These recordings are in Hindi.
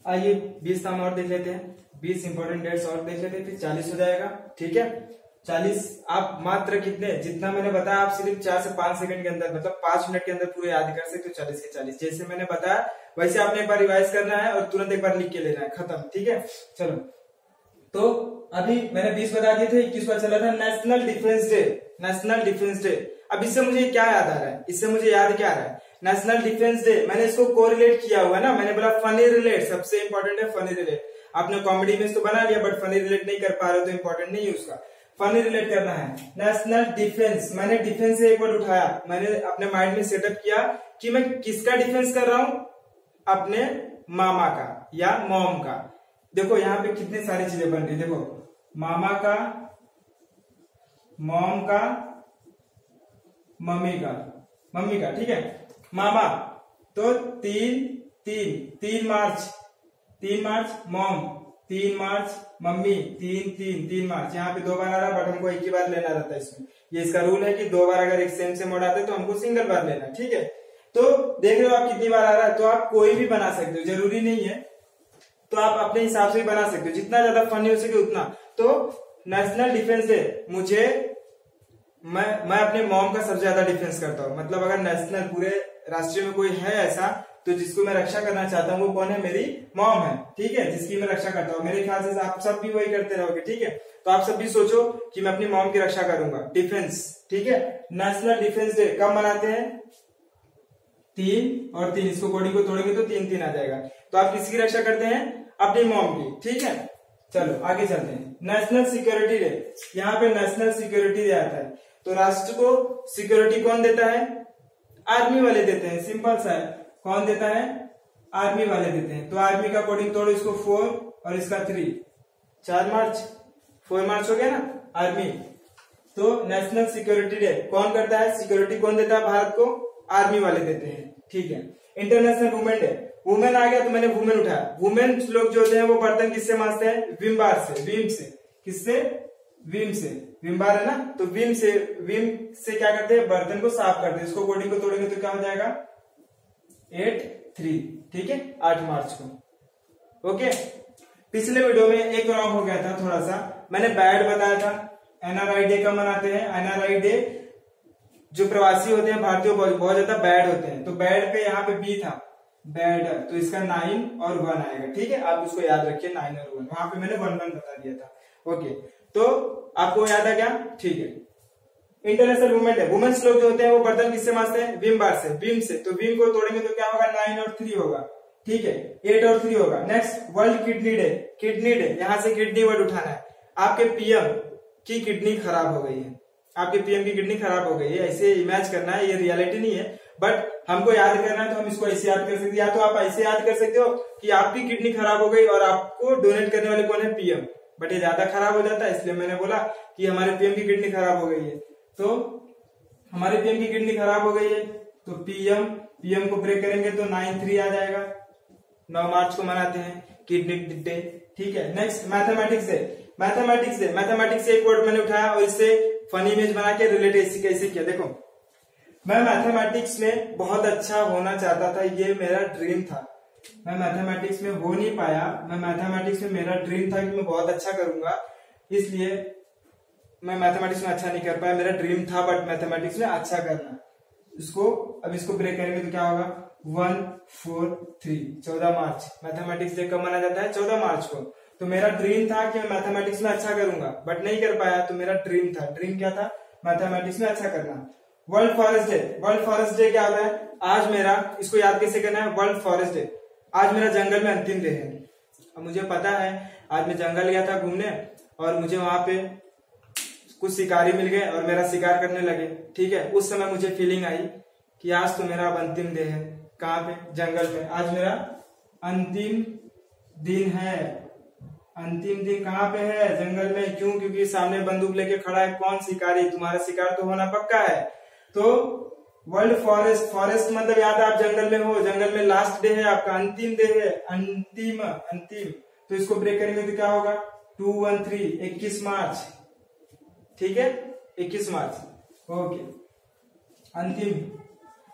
आइए 20 नाम और देख लेते हैं, 20 इंपॉर्टेंट डेट्स और देख लेते हैं, फिर 40 हो जाएगा। ठीक है, 40 आप मात्र कितने, जितना मैंने बताया आप सिर्फ 4 से 5 सेकंड के अंदर, मतलब 5 मिनट के अंदर पूरे याद कर सकते हो 40 के 40। जैसे मैंने बताया वैसे आपने एक बार रिवाइज करना है और तुरंत एक बार लिख के लेना है, खत्म। ठीक है, चलो तो अभी मैंने 20 बता दिए थे, 21 पता चला था national defence day. National defence day, अब इससे मुझे क्या याद आ रहा है, इससे मुझे याद क्या आ रहा है, नेशनल डिफेंस डे, मैंने इसको कोरिलेट किया हुआ है ना, मैंने बोला फनी रिलेट, सबसे इंपॉर्टेंट है फनी रिलेट। आपने कॉमेडी में तो बना लिया बट फनी रिलेट नहीं कर पा रहे हो तो इंपॉर्टेंट नहीं है उसका, फनी रिलेट करना है। नेशनल डिफेंस, मैंने डिफेंस से एक वर्ड उठाया, मैंने अपने माइंड में सेटअप किया कि मैं किसका डिफेंस कर रहा हूं, अपने मामा का या मॉम का। देखो यहाँ पे कितनी सारी चीजें बन रही, देखो मामा का, मॉम का, मम्मी का। ठीक है, मामा तो 3 मार्च, मॉम 3 मार्च, मम्मी 3 मार्च। यहाँ पे 2 बार आ रहा बट हमको एक ही बार लेना रहता है इसमें, ये इसका रूल है कि 2 बार अगर एक सेम सेम वर्ड आते हैं तो हमको सिंगल बार लेना है। ठीक है, तो देख रहे हो आप कितनी बार आ रहा है, तो आप कोई भी बना सकते हो, जरूरी नहीं है, तो आप अपने हिसाब से भी बना सकते हो, जितना ज्यादा फनी हो सके उतना। तो नेशनल डिफेंस डे, मैं अपने मॉम का सबसे ज्यादा डिफेंस करता हूँ, मतलब अगर नेशनल पूरे राष्ट्रीय में कोई है ऐसा तो जिसको मैं रक्षा करना चाहता हूँ वो कौन है, मेरी मॉम है। ठीक है, जिसकी मैं रक्षा करता हूँ, मेरे ख्याल से आप सब भी वही करते रहोगे। ठीक है, तो आप सब भी सोचो कि मैं अपनी मॉम की रक्षा करूंगा, डिफेंस। ठीक है, नेशनल डिफेंस डे कब मनाते हैं, 3 और 3, इसको कोडिंग को तोड़ेंगे तो 3 आ जाएगा। तो आप किसकी रक्षा करते हैं, अपनी मॉम की। ठीक है, चलो आगे चलते हैं। नेशनल सिक्योरिटी डे, यहाँ पे नेशनल सिक्योरिटी डे आता है, तो राष्ट्र को सिक्योरिटी कौन देता है, आर्मी वाले देते हैं, सिंपल सा है, कौन देता है, आर्मी वाले देते हैं। तो आर्मी का कोडिंग तोड़ो, इसको 4 और इसका 3, 4 मार्च, 4 मार्च हो गया ना, आर्मी। तो नेशनल सिक्योरिटी डे कौन करता है, सिक्योरिटी कौन देता है भारत को, आर्मी वाले देते हैं। ठीक है, इंटरनेशनल वुमेन डे, वुमेन आ गया तो मैंने वुमेन उठाया, वुमेन लोग जो होते हैं वो बर्तन किससे मांजते हैं, विम बार से, विम से, किससे, विम से, विम बार है ना, तो विम से क्या करते हैं, बर्तन को साफ करते हैं। इसको कोडिंग को तोड़ेंगे तो क्या हो जाएगा, 8-3। ठीक है, 8 मार्च को। ओके, पिछले वीडियो में एक रॉन्ग हो गया था थोड़ा सा, मैंने बैड बताया था। एनआरआई डे कब मनाते हैं, एनआरआई डे जो प्रवासी होते हैं भारतीय बहुत ज्यादा बैड होते हैं, तो बैड पे यहाँ पे बी था, बैड, तो इसका 9 और 1 आएगा। ठीक है, आप उसको याद रखिए, 9 और 1, वहां पे मैंने 1 बता दिया था। ओके, तो आपको याद आ गया। ठीक है, इंटरनेशनल वुमेन डे, वुमेन्स लोग जो होते हैं वो बर्तन किससे मांजते हैं, विम बार से, विम से, तो विम को तोड़ेंगे तो क्या होगा, 9 और 3 होगा। ठीक है, 8 और 3 होगा। Next world kidney day, kidney day, यहां से किडनी वर्ड उठाना है। आपके पीएम की किडनी खराब हो गई है, आपके पीएम की किडनी खराब हो गई है, ऐसे इमेज करना है, ये रियलिटी नहीं है बट हमको याद करना है, तो हम इसको ऐसे याद कर सकते हैं, या तो आप ऐसे याद कर सकते हो कि आपकी किडनी खराब हो गई और आपको डोनेट करने वाले कौन है, पीएम, बट ये ज्यादा खराब हो जाता है, इसलिए मैंने बोला कि हमारे पीएम की किडनी खराब हो गई है। तो हमारे पीएम की किडनी खराब हो गई है तो पीएम को ब्रेक करेंगे तो 9-3 आ जाएगा। 9 मार्च को मनाते हैं किडनी डे। ठीक है, नेक्स्ट मैथमेटिक्स डे, मैथमेटिक्स से एक वर्ड मैंने उठाया और इससे फनी इमेज बना के रिलेट कैसे किया। देखो, मैं मैथमेटिक्स में बहुत अच्छा होना चाहता था, ये मेरा ड्रीम था, मैं मैथमेटिक्स में हो नहीं पाया, मैं मैथमेटिक्स में मेरा ड्रीम था कि मैं बहुत अच्छा करूंगा, इसलिए मैं मैथमेटिक्स में अच्छा नहीं कर पाया, मेरा ड्रीम था बट मैथमेटिक्स में अच्छा करना। अब इसको ब्रेक करेंगे तो क्या होगा, 1, 4, 3, 14 मार्च। मैथमेटिक्स डे कब मनाया जाता है, 14 मार्च को। तो मेरा ड्रीम था कि मैं मैथमेटिक्स में अच्छा करूंगा बट नहीं कर पाया, तो मेरा ड्रीम था, ड्रीम क्या था, मैथमेटिक्स में अच्छा करना। World forest day, world forest day क्या होता है, आज मेरा, इसको याद कैसे करना है, वर्ल्ड फॉरेस्ट डे, आज मेरा जंगल में अंतिम डे है। अब मुझे पता है, आज मैं जंगल गया था घूमने और मुझे वहां पे कुछ शिकारी मिल गए और मेरा शिकार करने लगे। ठीक है, उस समय मुझे फीलिंग आई कि आज तो मेरा अब अंतिम डे है, कहाँ पे, जंगल पे, आज मेरा अंतिम दिन है। अंतिम दिन कहाँ पे है, जंगल में। क्यों, क्योंकि सामने बंदूक लेके खड़ा है कौन, शिकारी, तुम्हारा शिकार तो होना पक्का है। तो वर्ल्ड फॉरेस्ट, फॉरेस्ट मतलब याद है आप जंगल में हो, जंगल में लास्ट डे है आपका, अंतिम डे है, अंतिम। तो इसको ब्रेक करेंगे तो क्या होगा, 2-1-3, 21 मार्च। ठीक है, 21 मार्च। ओके,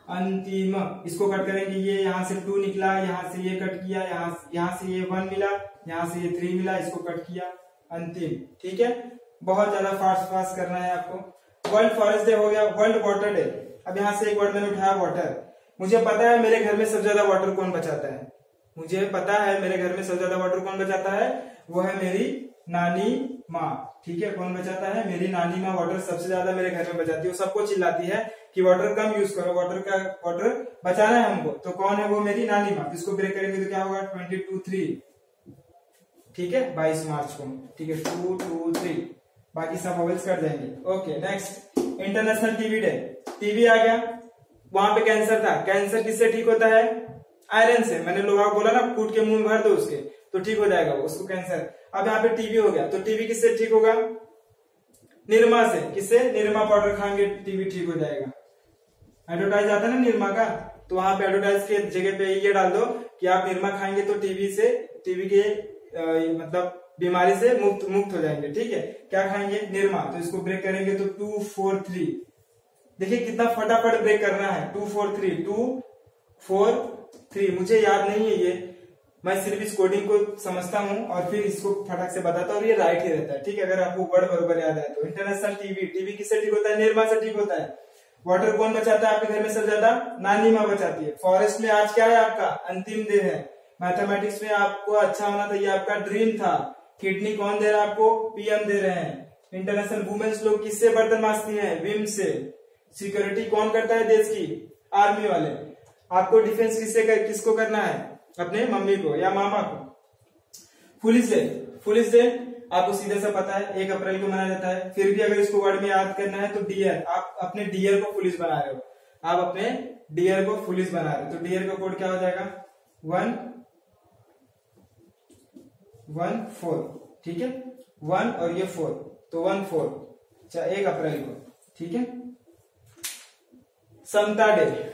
अंतिम। इसको कट करेंगे, ये यहाँ से 2 निकला, यहाँ से ये कट किया, यहाँ से ये 1 मिला, यहाँ से ये 3 मिला, इसको कट किया, अंतिम। ठीक है, बहुत ज्यादा फास्ट करना है आपको। वर्ल्ड फॉरेस्ट डे हो गया। वर्ल्ड वाटर डे, अब यहाँ से एक वर्ड मैंने उठाया वाटर। मुझे पता है मेरे घर में सबसे ज्यादा वाटर कौन बचाता है, मुझे पता है मेरे घर में सबसे ज्यादा वाटर कौन बचाता है, वो है मेरी नानी माँ। ठीक है, कौन बचाता है, मेरी नानी माँ वाटर सबसे ज्यादा मेरे घर में बचाती है। वो सबको चिल्लाती है कि वाटर कम यूज करो, वाटर बचाना है हमको। तो कौन है वो, मेरी नानी माँ। इसको ब्रेक करेंगे तो क्या होगा, 22-3। ठीक है, 22 मार्च को। ठीक है, 2-2-3, बाकी सब वोवेल्स कर जाएंगे। Okay, next international TB day. TB आ गया, वहां पे कैंसर था। कैंसर किससे ठीक होता है, आयरन से। मैंने लोहा बोला ना, कूट के मुंह भर दो उसके तो ठीक हो जाएगा उसको कैंसर। अब यहाँ पे टीबी हो गया, तो टीबी किससे ठीक होगा, निरमा से। किससे, निरमा पाउडर खाएंगे टीबी ठीक हो जाएगा। एडवर्टाइज आता है ना निरमा का, तो वहां पे एडवर्टाइज के जगह पे ये डाल दो कि आप निरमा खाएंगे तो टीबी के मतलब बीमारी से मुक्त हो जाएंगे। ठीक है, क्या खाएंगे, निरमा। तो इसको ब्रेक करेंगे तो 2-4-3। देखिए कितना फटाफट ब्रेक करना है, 2-4-3, 2-4-3। मुझे याद नहीं है ये, मैं सिर्फ इस कोडिंग को समझता हूँ और फिर इसको फटाक से बताता हूँ, और ये राइट ही रहता है। ठीक है, अगर आपको वर्ड बरोबर याद है तो। इंटरनेशनल टीबी किससे ठीक होता है, निरमा से ठीक होता है। वाटर कौन बचाता है आपके घर में सबसे ज्यादा, नानी माँ बचाती है। फॉरेस्ट में आज क्या है आपका, अंतिम दिन है। मैथमेटिक्स में आपको अच्छा होना था, ये आपका ड्रीम था। किडनी कौन दे रहा है आपको, पीएम दे रहे हैं। इंटरनेशनल वुमेन्स लोग किससे बर्तन मांजती हैं, विम से। सिक्योरिटी कौन करता है देश की, आर्मी वाले। आपको डिफेंस किसको करना है, अपने मम्मी को या मामा को। पुलिस डे आपको सीधे से पता है 1 अप्रैल को मनाया जाता है। फिर भी अगर इसको वर्ड में याद करना है तो डियर, आप अपने डियर को पुलिस बना रहे हो, आप अपने डियर को पुलिस बना रहे हो। तो डियर का कोड क्या हो जाएगा, 1-1-4। ठीक है, 1 और ये 4, तो 1-4, 1 अप्रैल को। ठीक है, समता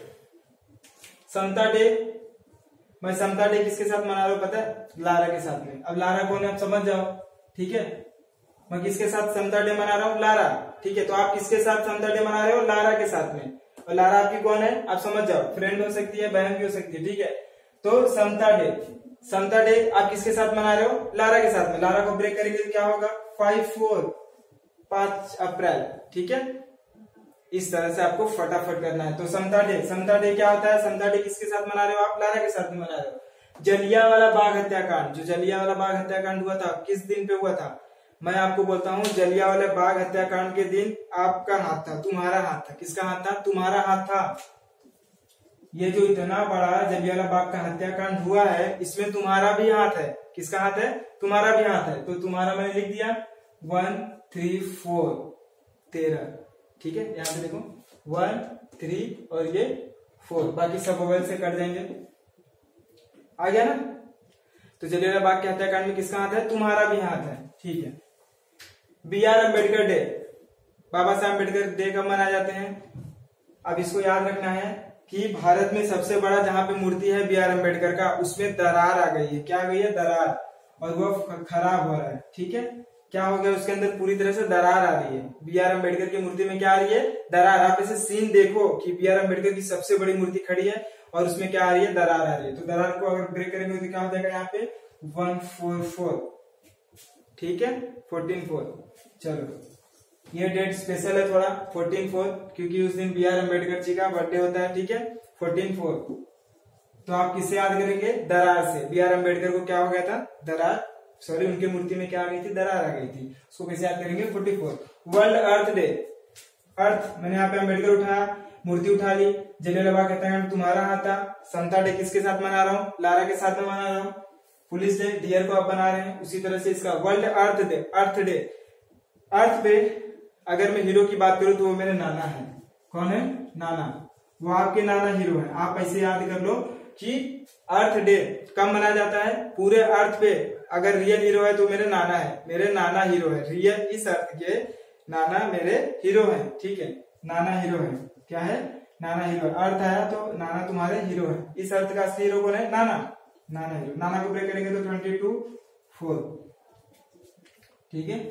डे। मैं समता डे किसके साथ मना रहा हूं पता है, लारा के साथ में। अब लारा कौन है आप समझ जाओ। ठीक है, मैं किसके साथ समता डे मना रहा हूँ, लारा। ठीक है, तो आप किसके साथ समता डे मना रहे हो, लारा के साथ में। और लारा आपकी कौन है आप समझ जाओ, फ्रेंड हो सकती है, बहन भी हो सकती है। ठीक है, तो समता डे आप किसके साथ मना रहे हो, लारा के साथ में। लारा को ब्रेक करेंगे तो क्या होगा, 5 अप्रैल। ठीक है, इस तरह से आपको फटाफट करना है। तो समता डे क्या होता है, समता डे किसके साथ मना रहे हो आप, लारा के साथ में मना रहे हो। जलियांवाला बाग हत्याकांड, जो जलियांवाला बाग हत्याकांड हुआ था किस दिन पे हुआ था, मैं आपको बोलता हूँ जलियांवाला बाग हत्याकांड के दिन आपका हाथ था, तुम्हारा हाथ था। किसका हाथ था, तुम्हारा हाथ था। ये जो इतना बड़ा जलियांवाला बाग का हत्याकांड हुआ है, इसमें तुम्हारा भी हाथ है। किसका हाथ है, तुम्हारा भी हाथ है। तो तुम्हारा मैंने लिख दिया 1, 3, 4, 13। ठीक है, यहाँ पे देखो 1, 3 और ये 4, बाकी सब वोवेल से कट जाएंगे। आ गया ना। तो जलियांवाला बाग के हत्याकांड में किसका हाथ है, तुम्हारा भी हाथ है। ठीक है, BR अम्बेडकर डे, बाबा साहब अम्बेडकर डे कब मनाए जाते हैं। अब इसको याद रखना है कि भारत में सबसे बड़ा जहां पे मूर्ति है BR अम्बेडकर का, उसमें दरार आ गई है। क्या आ गई है, दरार, और वो खराब हो रहा है। ठीक है, क्या हो गया, उसके अंदर पूरी तरह से दरार आ रही है। BR अम्बेडकर की मूर्ति में क्या आ रही है, दरार। आप ऐसे सीन देखो कि BR अम्बेडकर की सबसे बड़ी मूर्ति खड़ी है और उसमें क्या आ रही है, दरार आ रही है। तो दरार को अगर ब्रेक करेंगे तो क्या हो जाएगा, यहाँ पे 144। ठीक है, 14-4। चलो, ये डेट स्पेशल है थोड़ा, 14-4, क्योंकि उस दिन BR अम्बेडकर जी का बर्थडे होता है। ठीक है, 14-4। तो आप किससे याद करेंगे, दरार से। BR अम्बेडकर को क्या हो गया था, दरार, सॉरी उनकी मूर्ति में क्या आ गई थी, दरार आ गई थी। उसको कैसे याद करेंगे, 44। वर्ल्ड अर्थ डे, अर्थ मैंने यहाँ पे अम्बेडकर उठाया, मूर्ति उठा ली। जलियांवाला बाग हत्याकांड तुम्हारा हाथ था। समता डे किसके साथ मना रहा हूँ, लारा के साथ में मना रहा हूँ। पुलिस डे, डियर को आप बना रहे हैं। उसी तरह से इसका वर्ल्ड अर्थ डे, अर्थ पे अगर मैं हीरो की बात करूं तो वो मेरे नाना है। कौन है, नाना। वो आपके नाना हीरो है। आप ऐसे याद कर लो कि अर्थ डे कब मनाया जाता है, पूरे अर्थ पे। अगर रियल हीरो है तो मेरे नाना है, मेरे नाना हीरो है। रियल इस अर्थ के नाना मेरे हीरो है। ठीक है, नाना हीरो है। क्या है, नाना हीरो। अर्थ आया तो नाना तुम्हारे हीरो है। इस अर्थ का असली हीरो कौन है, नाना, नाना हीरो। नाना को ब्रेक करेंगे तो 22-4। ठीक है,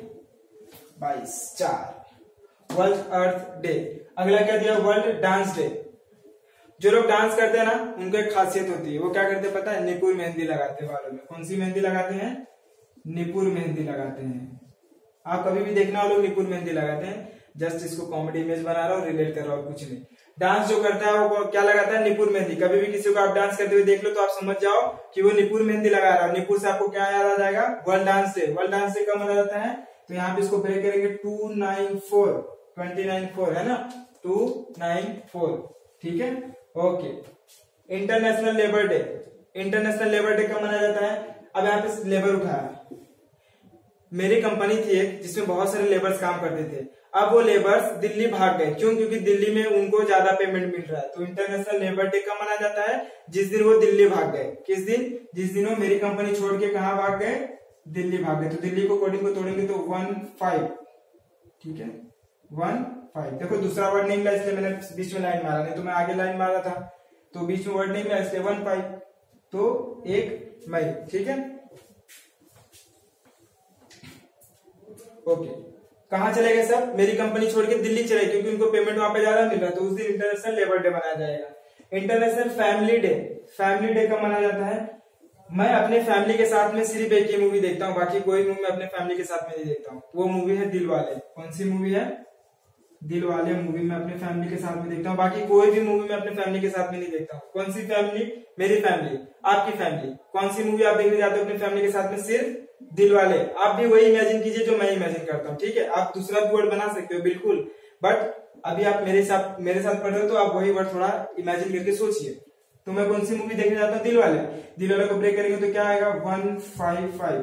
22-4 वर्ल्ड अर्थ डे। अगला क्या दिया, वर्ल्ड डांस डे। जो लोग डांस करते हैं ना, उनको एक खासियत होती है, वो क्या करते हैं पता है? निपुर मेहंदी लगाते हैं बालों में। कौन सी मेहंदी लगाते हैं? निपुर मेहंदी लगाते हैं। आप कभी भी देखना वो लोग निपुर मेहंदी लगाते हैं। जस्ट इसको कॉमेडी इमेज बना रहा हूँ, रिलेट कर रहा हूँ, कुछ नहीं। डांस जो करता है वो क्या लगाता है? निपुर मेहंदी। कभी भी किसी को आप डांस करते हुए देख लो तो आप समझ जाओ कि वो निपुर मेहंदी लगा रहा है। निपुर से आपको क्या याद आ जाएगा? World dance day. World dance day कब मनाया जाता है? तो यहाँ पे इसको ब्रेक करेंगे 294 है ना, 294, ठीक है, okay. International labour day. International labour day कब मनाया जाता है? अब यहाँ पे लेबर उठाया, मेरी कंपनी थी एक जिसमें बहुत सारे लेबर्स काम करते थे। अब वो लेबर्स दिल्ली भाग गए। क्यों? क्योंकि दिल्ली में उनको ज्यादा पेमेंट मिल रहा है। तो इंटरनेशनल लेबर डे कब मनाया जाता है? जिस दिन वो दिल्ली भाग गए। किस दिन? जिस दिन वो मेरी कंपनी छोड़ के कहाँ भाग गए? दिल्ली भाग गए। तो दिल्ली को कोडिंग को तोड़ेंगे तो 15, ठीक है, 15। देखो दूसरा वर्ड नहीं मिला इसलिए मैंने बीच में लाइन मारा, नहीं तो मैं आगे लाइन मारा था। तो बीच में वर्ड नहीं मिला इसलिए 15, तो 1 मई, ठीक है, ओके। कहाँ चले गए सब? मेरी कंपनी छोड़ के दिल्ली चले, क्योंकि उनको पेमेंट वहां पे ज्यादा मिल रहा है। तो उस दिन इंटरनेशनल लेबर डे मनाया जाएगा। International family day. Family day कब मनाया जाता है? मैं अपने फैमिली के साथ में सिर्फ एक ही मूवी देखता हूँ, बाकी कोई मूवी मैं अपने फैमिली के साथ में नहीं देखता हूँ। वो मूवी है दिलवाले। कौन सी मूवी है? दिलवाले मूवी मैं अपने फैमिली के साथ में देखता हूँ, बाकी कोई भी मूवी मैं अपने फैमिली के साथ में नहीं देखता हूँ। कौन सी फैमिली? मेरी फैमिली। आपकी फैमिली। कौन सी मूवी आप देखने जाते हो अपनी फैमिली के साथ में? सिर्फ दिलवाले। आप भी वही इमेजिन कीजिए जो मैं इमेजिन करता हूँ, ठीक है। आप दूसरा भी वर्ड बना सकते हो बिल्कुल, बट अभी आप मेरे साथ पढ़ रहे हो तो आप वही वर्ड थोड़ा इमेजिन करके सोचिए। तो मैं कौन सी मूवी देखने जाता हूँ? दिलवाले। दिलवाले को ब्रेक करेंगे तो क्या आएगा? 155,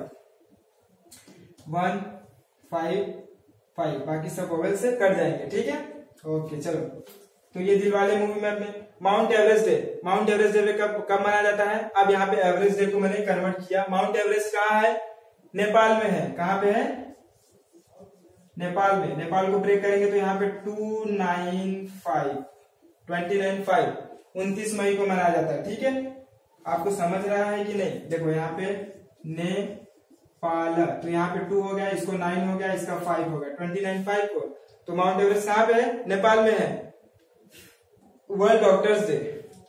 155। बाकी सब वोवेल से कट जाएंगे, ठीक है, ओके। चलो, तो ये दिलवाले मूवी में अपने Mount Everest day. Mount Everest day कब मनाया जाता है? अब यहाँ पे एवरेस्ट डे को मैंने कन्वर्ट किया। माउंट एवरेस्ट कहाँ है? नेपाल में है। कहाँ पे है? नेपाल में। नेपाल को ब्रेक करेंगे तो यहाँ पे 29 मई को मनाया जाता है, ठीक है। आपको समझ रहा है कि नहीं? देखो यहाँ पे नेपाल, तो यहाँ पे 2 हो गया, इसको 9 हो गया, इसका 5 हो गया, 29/5 को। तो माउंट एवरेस्ट कहाँ पे है? नेपाल में है। World doctors day.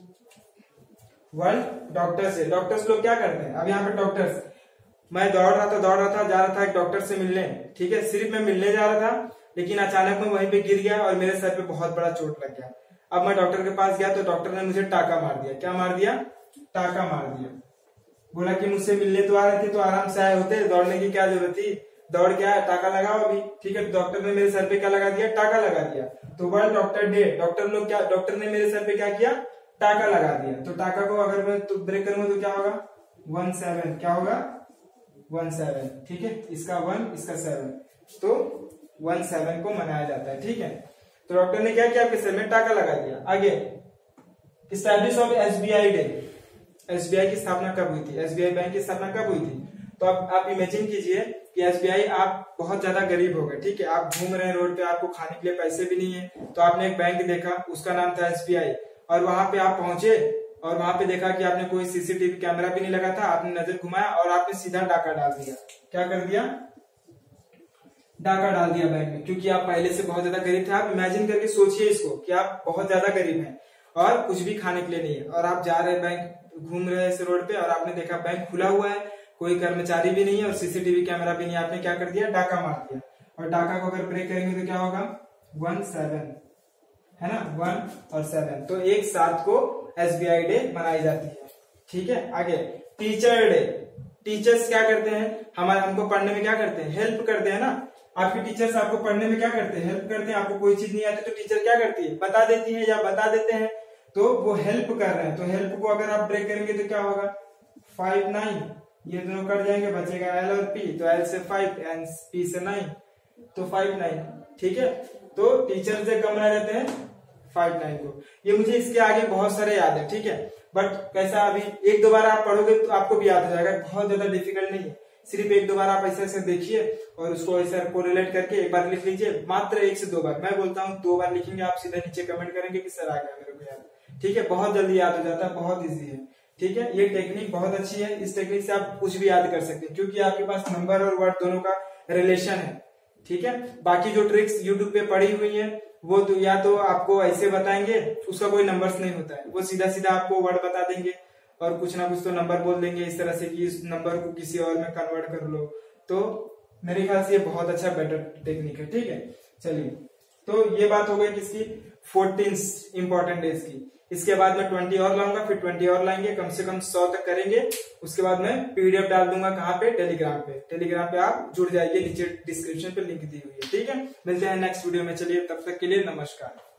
World doctors day. Doctors लोग क्या करते हैं? अब यहाँ पे डॉक्टर्स, मैं दौड़ रहा था जा रहा था एक डॉक्टर से मिलने, ठीक है। सिर्फ मैं मिलने जा रहा था, लेकिन अचानक मैं वहीं पे गिर गया और मेरे सर पे बहुत बड़ा चोट लग गया। अब मैं डॉक्टर के पास गया तो डॉक्टर ने मुझे टाका मार दिया। क्या मार दिया? टाका मार दिया। बोला कि मुझसे मिलने तो आ रहे थे तो आराम से आए होते, दौड़ने की क्या जरूरत थी? दौड़ के आया, टाका लगाओ अभी, ठीक है। डॉक्टर ने मेरे सर पे क्या लगा दिया? टाका लगा दिया। तो वर्ल्ड डॉक्टर डे, डॉक्टर ने मेरे सर पे क्या किया? टाका लगा दिया। तो टाका को अगर मैं तो ब्रेक करूंगा तो क्या होगा? 17। क्या होगा? 17, ठीक है। इसका 1, इसका 7, तो 17 को मनाया जाता है, ठीक है। तो डॉक्टर ने क्या किया? आपके सर में टाका लगा दिया। आगे, establish of SBI day. SBI की स्थापना कब हुई थी? एसबीआई बैंक की स्थापना कब हुई थी? तो आप इमेजिन कीजिए कि एसबीआई, आप बहुत ज्यादा गरीब हो गए, ठीक है। आप घूम रहे हैं रोड पे, आपको खाने के लिए पैसे भी नहीं है, तो आपने एक बैंक देखा, उसका नाम था एसबीआई, और वहां पे आप पहुंचे और वहां पे देखा कि आपने कोई सीसीटीवी कैमरा भी नहीं लगा था। आपने नजर घुमाया और आपने सीधा डाका डाल दिया। क्या कर दिया? डाका डाल दिया बैंक में, क्योंकि आप पहले से बहुत ज्यादा गरीब थे। आप इमेजिन करके सोचिए इसको कि आप बहुत ज्यादा गरीब हैं और कुछ भी खाने के लिए नहीं है, और आप जा रहे हैं बैंक, घूम रहे हैं इस रोड पे, और आपने देखा बैंक खुला हुआ है, कोई कर्मचारी भी नहीं है और सीसीटीवी कैमरा भी नहीं। आपने क्या कर दिया? डाका मार दिया। और डाका को अगर ब्रेक करेंगे तो क्या होगा? 17, है ना, 1 और 7। तो एक साथ को एसबीआई डे मनाई जाती है, ठीक है। आगे, टीचर डे। टीचर्स क्या करते हैं? हमको पढ़ने में क्या करते हैं? हेल्प करते हैं ना। आपके टीचर्स आपको पढ़ने में क्या करते हैं? हेल्प करते हैं। आपको कोई चीज नहीं आती तो टीचर क्या करती है? बता देती है या बता देते हैं, तो वो हेल्प कर रहे हैं। तो हेल्प को अगर आप ब्रेक करेंगे तो क्या होगा? 59, ये दोनों कट जाएंगे, बचेगा एल और पी। तो एल से 5 एंड पी से 9, तो 59, ठीक है। तो टीचर से कम रह जाते हैं 59 को। ये मुझे इसके आगे बहुत सारे याद है, ठीक है, बट कैसा अभी 1-2 बार आप पढ़ोगे तो आपको भी याद हो जाएगा। बहुत ज्यादा डिफिकल्ट नहीं है, सिर्फ 1-2 बार आप ऐसे देखिए और उसको ऐसे कोरिलेट करके एक बार लिख लीजिए। मात्र 1 से 2 बार, मैं बोलता हूँ 2 बार लिखेंगे, आप सीधे नीचे कमेंट करेंगे कि सर आ गया मेरे को याद, ठीक है। बहुत जल्दी याद हो जाता है, बहुत ईजी है, ठीक है। ये टेक्निक बहुत अच्छी है, इस टेक्निक से आप कुछ भी याद कर सकते हैं, क्योंकि आपके पास नंबर और वर्ड दोनों का रिलेशन है। ठीक है। बाकी जो ट्रिक्स यूट्यूब पे पड़ी हुई है वो तो या तो आपको ऐसे बताएंगे, उसका कोई नंबर्स नहीं होता है, वो सीधा सीधा आपको वर्ड बता देंगे और कुछ ना कुछ तो नंबर बोल देंगे इस तरह से कि इस नंबर को किसी और में कन्वर्ट कर लो। तो मेरे ख्याल से ये बहुत अच्छा बेटर टेक्निक है, ठीक है। चलिए, तो ये बात हो गई किसकी, 14 इंपॉर्टेंट डेज की। इसके बाद मैं 20 और लाऊंगा, फिर 20 और लाएंगे, कम से कम 100 तक करेंगे। उसके बाद मैं पीडीएफ डाल दूंगा कहाँ पे, टेलीग्राम पे। टेलीग्राम पे आप जुड़ जाइए, नीचे डिस्क्रिप्शन पे लिंक दी हुई है, ठीक है। मिलते हैं नेक्स्ट वीडियो में, चलिए तब तक के लिए नमस्कार।